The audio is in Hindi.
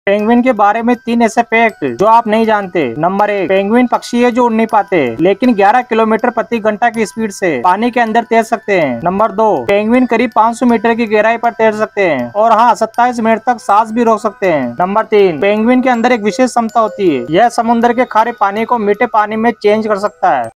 पेंगुइन के बारे में 3 ऐसे फैक्ट जो आप नहीं जानते। नंबर 1, पेंगुइन पक्षी है जो उड़ नहीं पाते लेकिन 11 किलोमीटर प्रति घंटा की स्पीड से पानी के अंदर तैर सकते हैं। नंबर 2, पेंगुइन करीब 500 मीटर की गहराई पर तैर सकते हैं और हाँ 27 मिनट तक सांस भी रोक सकते हैं। नंबर 3, पेंगुइन के अंदर एक विशेष क्षमता होती है, यह समुद्र के खारे पानी को मीठे पानी में चेंज कर सकता है।